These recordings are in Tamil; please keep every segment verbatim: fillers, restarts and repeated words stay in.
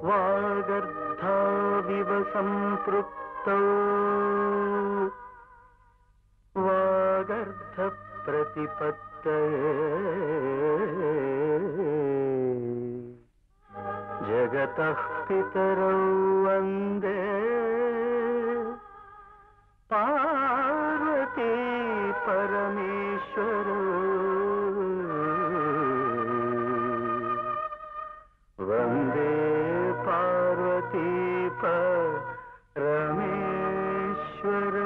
वागर्धाविव सम्पृक्तौ वागर्धप्रतिपत्तये जगतः पितरौ वन्दे पार्वती परमेश्वरौ वन्दे पार्वती परमेश्वरौ।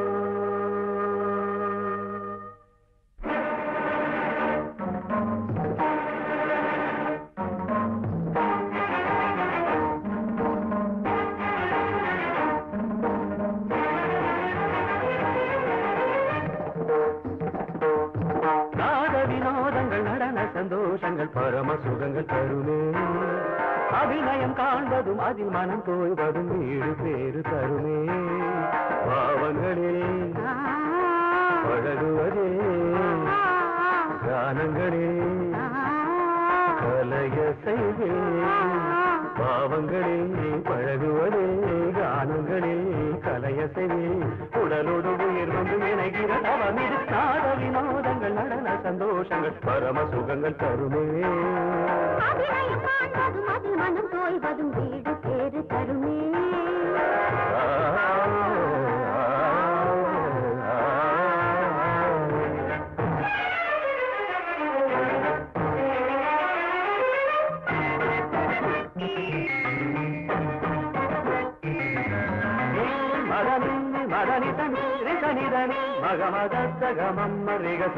சந்தோஷங்கள் பரம சுகங்கள் தருமே அபிநயம் காண்பதும் அதில் மனம் தோய்வதும் வீடு பேரு தருமே பாவங்களே பழகுவதே கானங்களே கலைய செய்வே பாவங்களே பழகுவதே கானங்களே கலைய செய்வே உடலோடு உயிர் வந்து இணைகிற அவமிது நாட வினோதங்கள் நடன சந்தோஷங்கள் பரம சுகங்கள் தருமே அபிநயம் காண்பதும் அதில் மனம் தோய்வதும் வீடு பேரு தருமே மகமதத்தகமம் மரிகச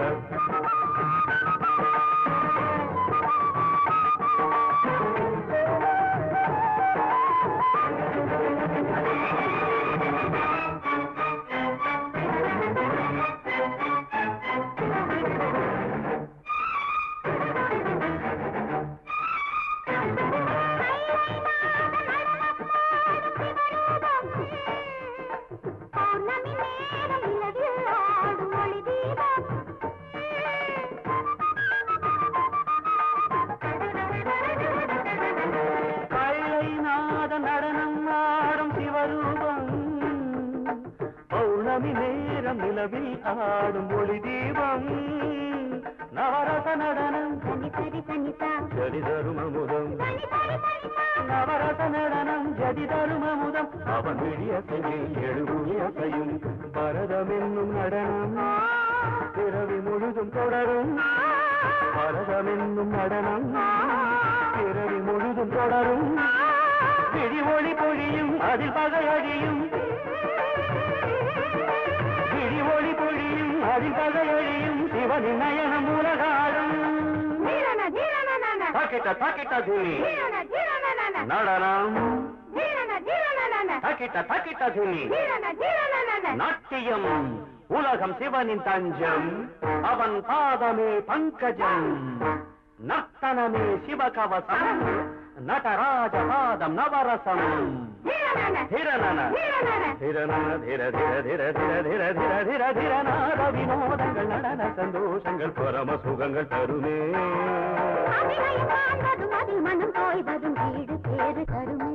நிலவில் ஆடும் ஒளி தீபம் நவரச நடனம் ஜதி தருமமுதம் நவரச நடனம் ஜதி தருமமுதம் அவன் விழியசையில் எழுபுயசையும் பரதம் என்னும் நடனம் பிறவி முழுதும் தொடரும் பரதம் என்னும் நடனம் பிறவி முழுதும் தொடரும் விழி ஒளி பொழியும் அதில் பகை அழியும் ஒளி பொழியும் அதிபகையொழியும் சிவனின் நயனம் உலகாடும் தக்கிட்ட தக்கிட்ட துணி நடனம் தக்கிட்ட தக்கிட்ட துணி நாட்டியம் உலகம் சிவனின் தஞ்சம் அவன் பாதமே பங்கஜம் நர்த்தனமே சிவகவசம் நடராஜ பாதம் நவரசம் வினோதங்கள் நடன சந்தோஷங்கள் பரம சுகங்கள் தருமே அபிநயம் காண்பதும் அதில் மனம் தோய்வதும் வீடு பேரு தருமே